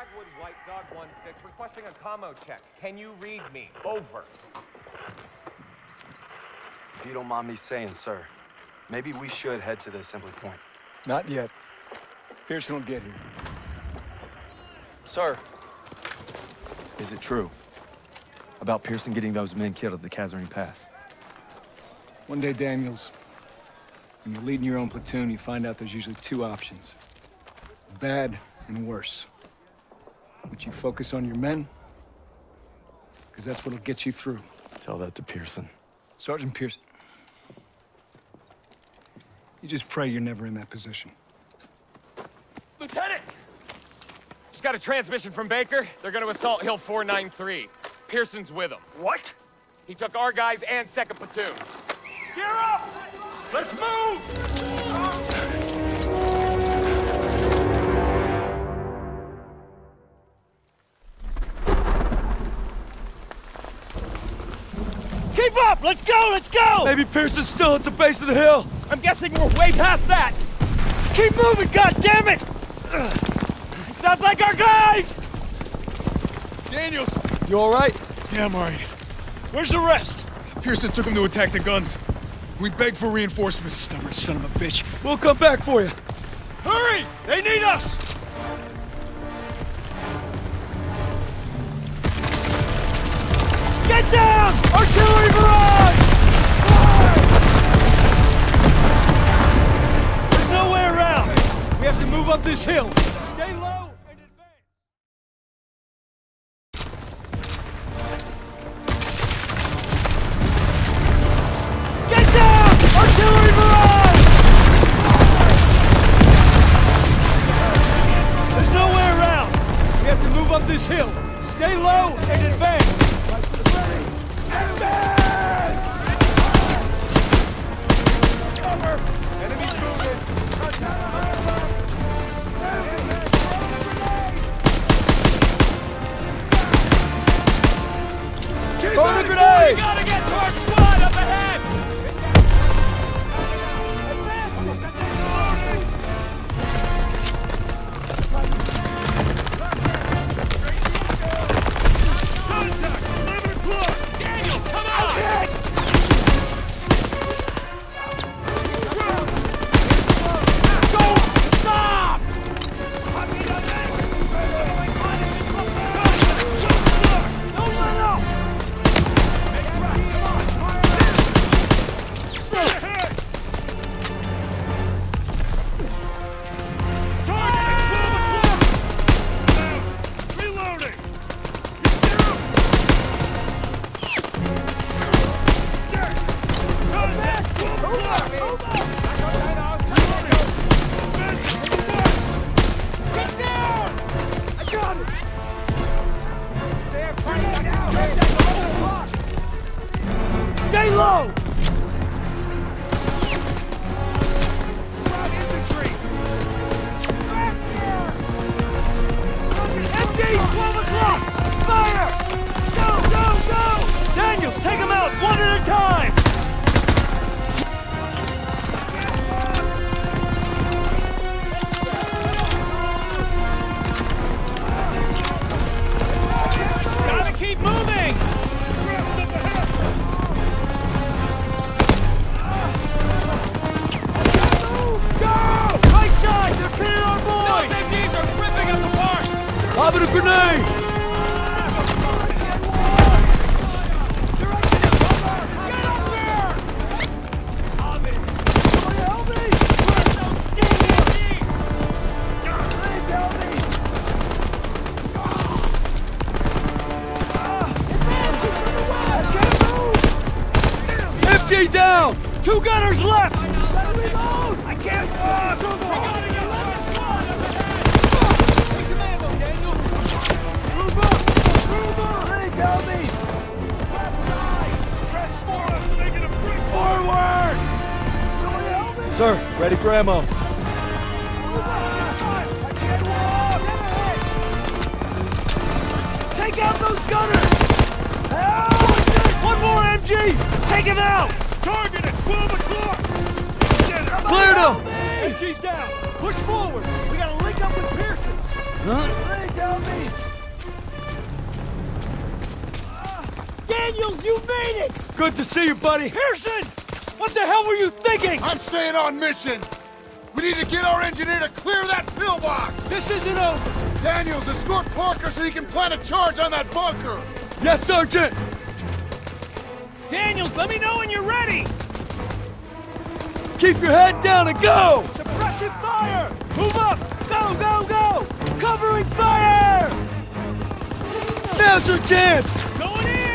Dogwood White Dog 16 requesting a commo check. Can you read me? Over. If you don't mind me saying, sir, maybe we should head to the assembly point. Not yet. Pearson will get here. Sir, is it true about Pearson getting those men killed at the Kazarine Pass? One day, Daniels, when you're leading your own platoon, you find out there's usually two options. Bad and worse. But you focus on your men, because that's what'll get you through. Tell that to Pearson. Sergeant Pearson. You just pray you're never in that position. Lieutenant! Just got a transmission from Baker. They're gonna assault Hill 493. Pearson's with them. What? He took our guys and 2nd platoon. Gear up! Let's move! Keep up! Let's go! Let's go! Maybe Pearson's still at the base of the hill. I'm guessing we're way past that. Keep moving, goddammit! Sounds like our guys! Daniels! You all right? Yeah, I'm all right. Where's the rest? Pearson took him to attack the guns. We begged for reinforcements. Stubborn son of a bitch. We'll come back for you. Hurry! They need us! Get down! Artillery barrage! There's no way around. We have to move up this hill. Stay low and advance. Get down! Artillery barrage! There's no way around. We have to move up this hill. Stay low and advance. Advance! Cover! Enemies moving! Throw the grenade! We gotta get to our squad up ahead! Contact! 11 o'clock! Daniels, come on! Don't stop! Don't let up! Straight ahead! Target at 12 o'clock! Reloading! Contact! 12 o'clock! Get down! I got it! Stay low! Infantry! MG, 12 o'clock! Fire! Go, go, go! Daniels, take them out one at a time! Gotta keep moving! Go! Right side! They're pinning our boys! Those MDs are ripping us apart! Lob it a grenade! Get up there! Help me! Please help me! FG down! 2 gunners left! I can't walk! We gotta get Take some ammo, Daniels! Move up! Move up! Please help me! Left side! Press forward! Making a break forward! Somebody help me! Sir, ready for ammo. Move up! I can't walk! Take out those gunners! Help! One more MG! Take him out! Target at 12 o'clock! Cleared him! MG's down! Push forward! We gotta link up with Pearson! Please help me! Daniels, you made it! Good to see you, buddy. Pearson! What the hell were you thinking? I'm staying on mission. We need to get our engineer to clear that pillbox. This isn't over! Daniels, escort Parker so he can plant a charge on that bunker. Yes, Sergeant! Daniels, let me know when you're ready! Keep your head down and go! Suppressive fire! Move up! Go, go, go! Covering fire! Now's your chance! Going in!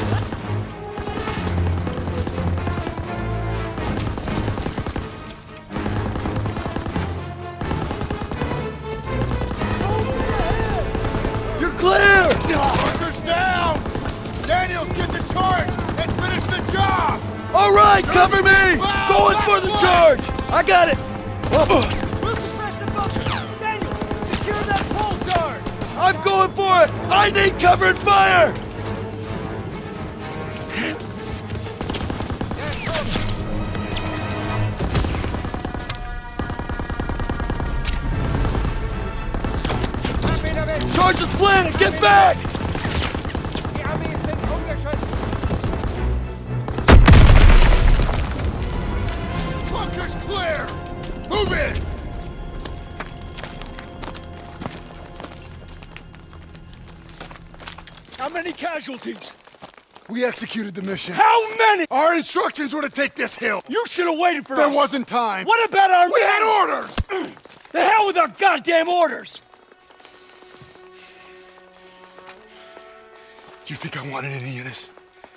You're clear! Parker's down. Daniels, get the charge and finish the job. All right, cover me! Going for the charge! I got it! We'll suppress the bunker! Daniels, secure that pole charge! I'm going for it! I need cover and fire! Charge is planted! Get back! Bunker's clear. Move in. How many casualties? We executed the mission. How many? Our instructions were to take this hill. You should have waited for There us! wasn't time. What about our We had orders. The hell with our goddamn orders! Do you think I wanted any of this?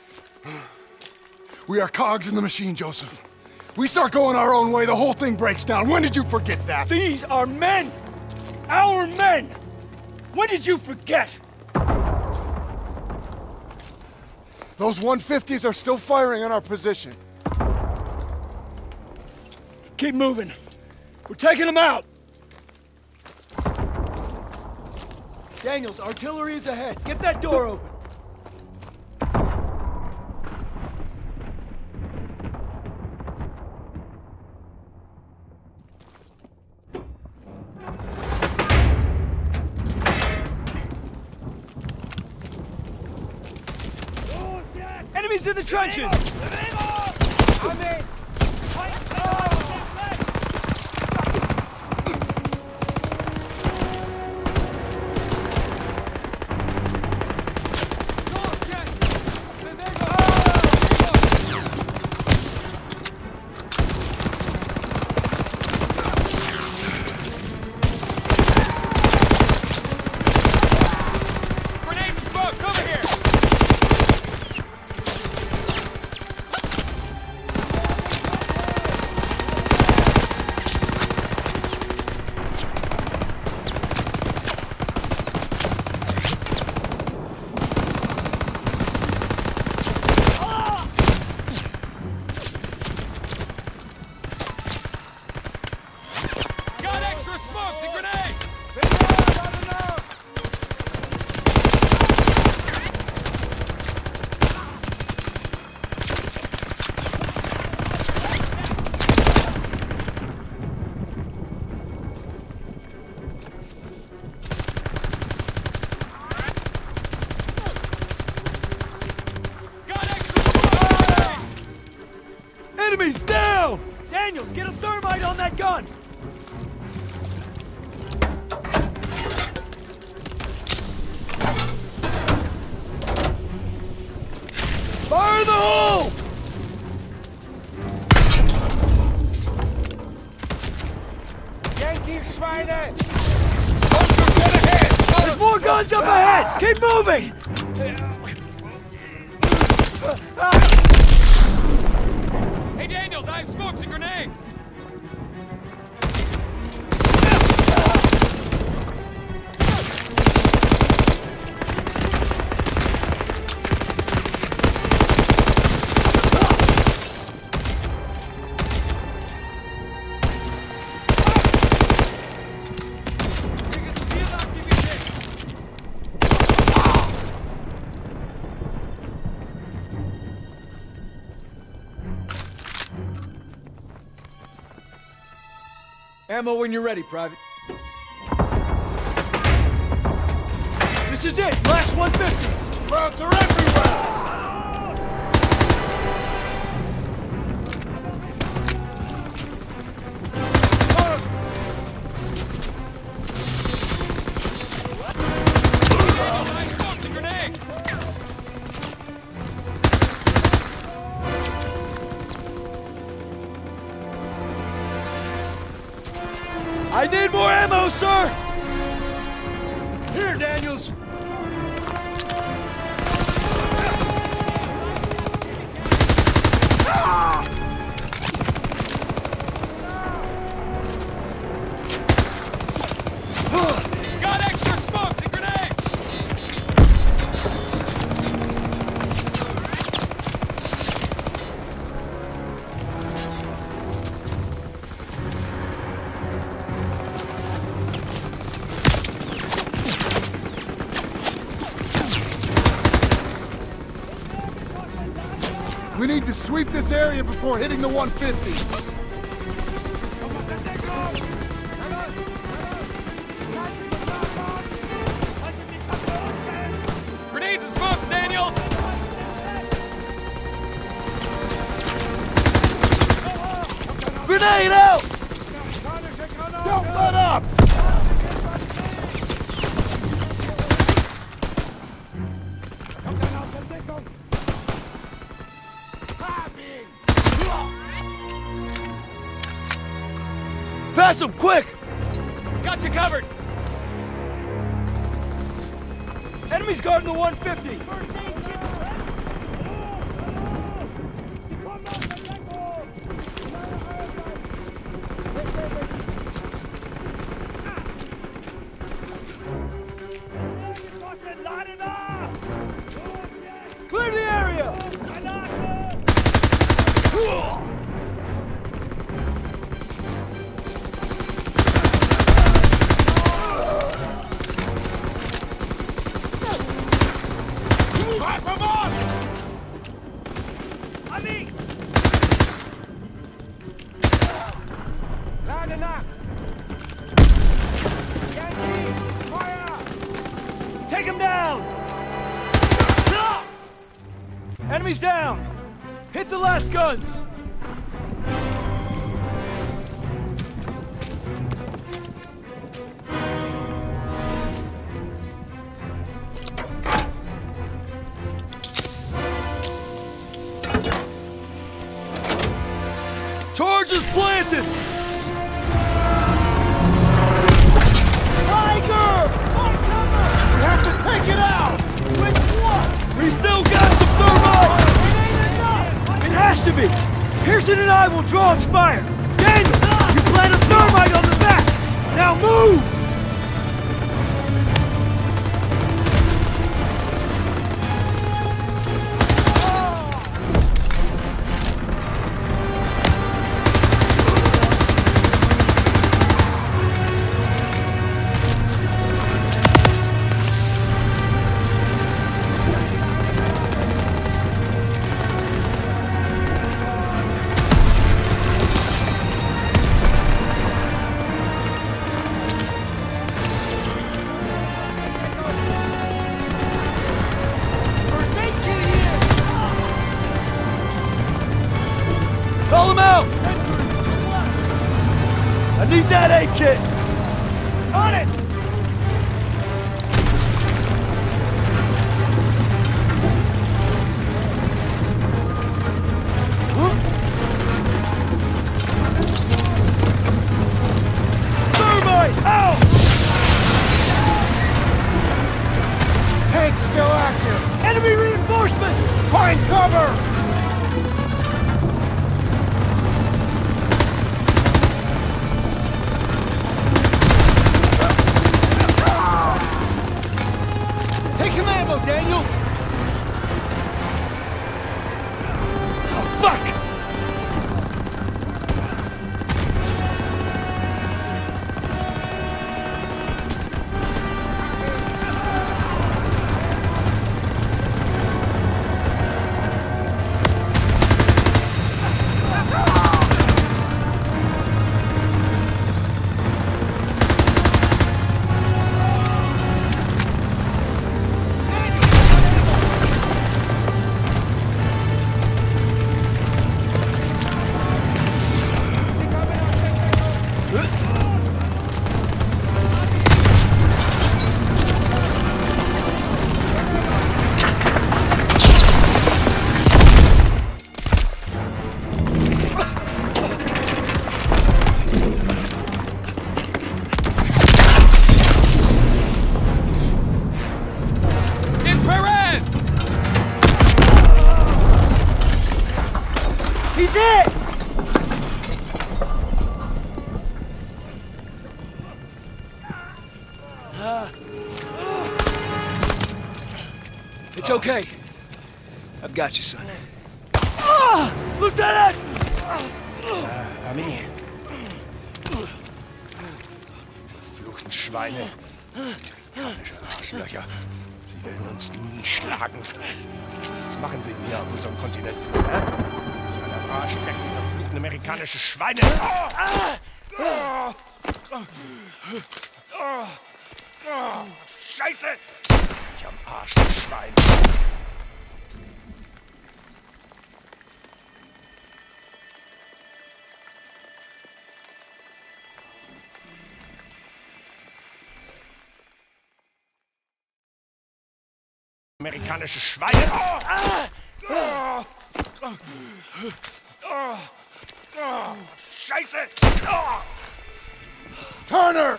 We are cogs in the machine, Joseph. We start going our own way, the whole thing breaks down. When did you forget that? These are men! Our men! When did you forget? Those 150s are still firing on our position. Keep moving. We're taking them out! Daniels, artillery is ahead. Get that door open. Enemies in the trenches! Grenades and smokes, over here! Got extra smokes and grenades! Got extra smokes! Enemies down! Daniels, get a thermite on that gun! Fire in the hole! Yankee Schweine! There's more guns up ahead! Keep moving! Hey, Daniels, I have smokes and grenades! Ammo when you're ready, Private. This is it! Last 150s! Crowds are everywhere! I need more ammo, sir! Here, Daniels! Got extra smokes and grenades! We need to sweep this area before hitting the 150s. Grenades and smokes, Daniels! Grenade out! Don't let up! Pass him, quick! Got you covered! Enemies guarding the 150! Clear the area! Take him down! Enemies down! Hit the last guns! Charges planted! Tiger! On cover! We have to take it out! With what? We still got some thermite! It ain't enough! It has to be! Pearson and I will draw its fire! Daniel! You planted thermite on the back! Now move! Call him out! I need that aid kit! On it! Thermite! Out! Tank's still active! Enemy reinforcements! Find cover! Take some ammo, Daniels! Oh, fuck! It's okay. I've got you, son. Lieutenant! Armee. Verfluchten Schweine. Amerikanische Arschlöcher. Sie werden uns nie schlagen. Was machen sie hier auf unserem Kontinent? Hä? Ein Arschlecken, verfluchten amerikanische Schweine! Scheiße! Ich am Arsch, du Schwein! Amerikanische Schweine! Scheiße! Turner!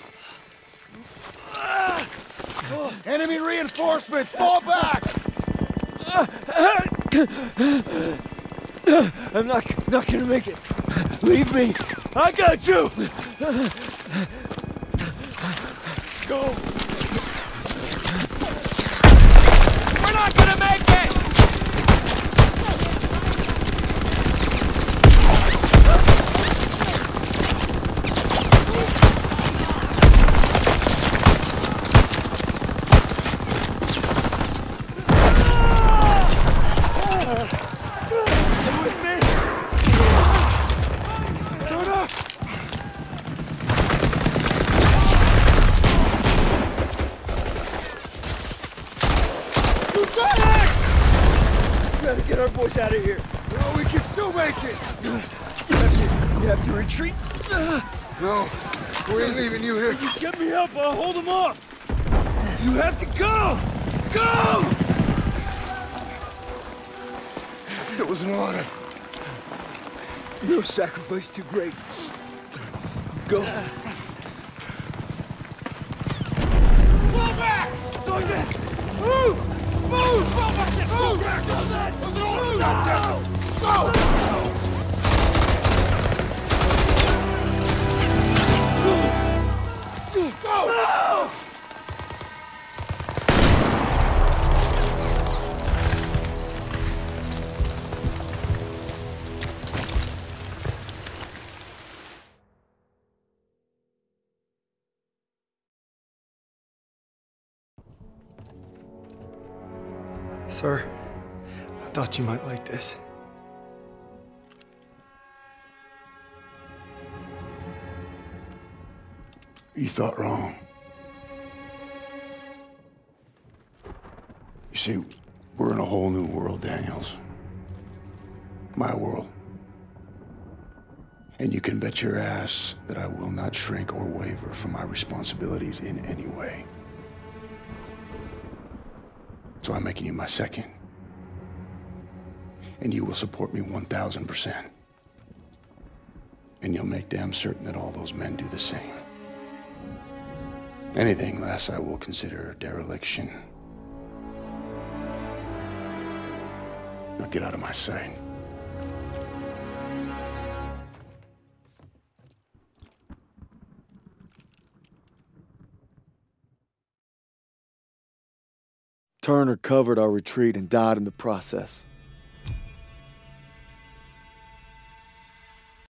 Enemy reinforcements! Fall back! I'm not gonna make it. Leave me. I got you. Go. We're not gonna make it! Gotta get our boys out of here. No, we can still make it! You have to retreat. No, we ain't leaving you here. Get me up, I'll hold them off. You have to go! Go! It was an honor. No sacrifice too great. Go. Fall back! Sergeant! Move! Move! Fall back! Move! Go! No! Sir, I thought you might like this. You thought wrong. You see, we're in a whole new world, Daniels. My world. And you can bet your ass that I will not shrink or waver from my responsibilities in any way. So I'm making you my second. And you will support me 1,000%. And you'll make damn certain that all those men do the same. Anything less I will consider dereliction. Now get out of my sight. Turner covered our retreat and died in the process.